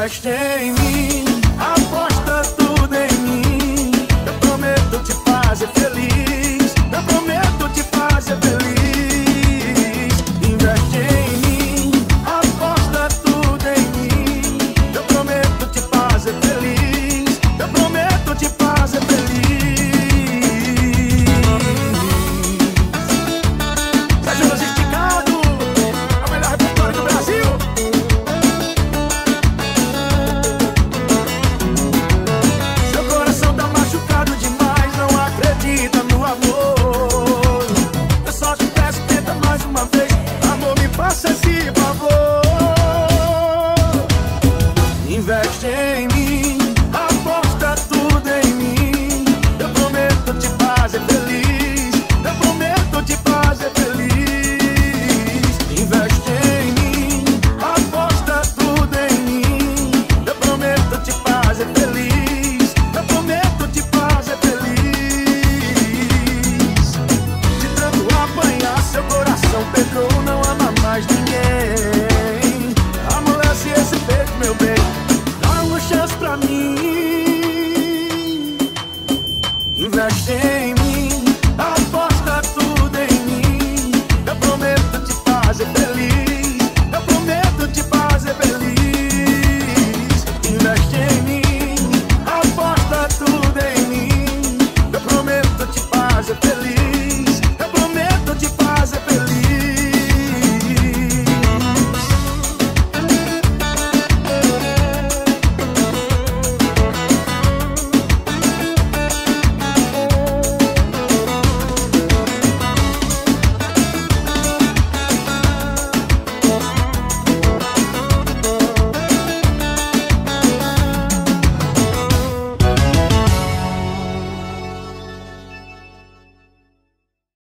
Investe em mim, aposta tudo em mim. Eu prometo te fazer feliz. Eu prometo te fazer feliz. Investe em mim, aposta tudo em mim. Eu prometo te fazer feliz. Eu prometo te fazer feliz. Sérgio Logísticado, a melhor repertório do Brasil. Seu coração tá machucado demais, não acredita no amor. Eu só te peço, tenta mais uma vez. Amor, me faça esse favor. Investe em mim, aposta tudo em mim. Eu prometo te fazer feliz. Eu prometo te fazer feliz. Investe em mim, aposta tudo em mim. Eu prometo te fazer feliz. Eu prometo te fazer feliz. De tanto apanhar, seu coração pegou, não ama mais ninguém. Amolece esse peito, meu bem, dá uma chance pra mim.